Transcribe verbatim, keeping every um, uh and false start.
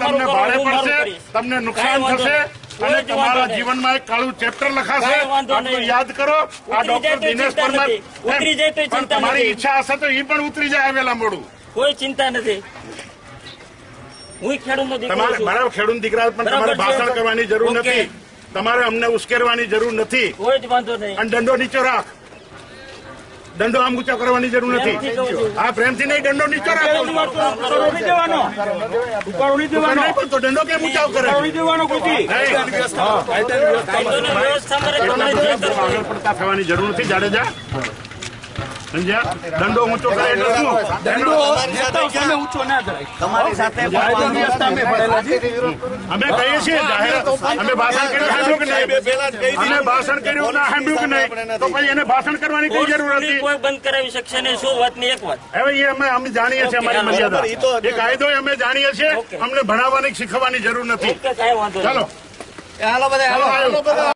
તમને ભારે પડશે, તમને નુકસાન થશે અને તમારા જીવનમાં એક કાળું ચેપ્ટર લખાશે. આટલું યાદ કરો. આ ડોક્ટર દિનેશ પરમાર ઉતરી જાય તો પણ તમારી ઈચ્છા હશે તો એ પણ ઉતરી જાય વેલા મોડું. કોઈ ચિંતા નથી. હું ખેડૂતનો દીકરો તમારે છું. બરાબર ખેડૂત દીકરા પણ તમારે ભાષણ કરવાની જરૂર નથી. તમારે અમને ઉશ્કેરવાની જરૂર નથી. કોઈ જ વાંધો નહીં. અને દંડો નીચો રાખ. દંડો આમ ઊંચો કરવાની જરૂર નથી. આ પ્રેમથી નહીં, દંડો નીચો રાખો. તો દંડો કેમ ઊંચાવ કરે? આગળ પડતા થવાની જરૂર નથી. જાડેજા સમજ્યા? દંડો ઊંચો કરે એટલે શું? દંડો ઊંચો ના કરાય. તમારી સાથે અમે કહીએ છીએ જાહેરાત. અમે ભાષણ કર્યું સાંભળ્યું કે નહીં? અમે ભાષણ કર્યું ના સાંભળ્યું કે નહીં? તો પછી એને ભાષણ કરવાની કઈ જરૂર હતી? કોઈ બંધ કરાવી શકશે નહીં. શું વાત ની એક વાત. હવે એ અમે અમે જાણીએ છીએ અમારી મર્યાદા. એ કાયદો અમે જાણીએ છીએ. અમને ભણાવવાની શીખવાની જરૂર નથી. કઈ વાંધો નહીં. ચાલો હાલો બધા.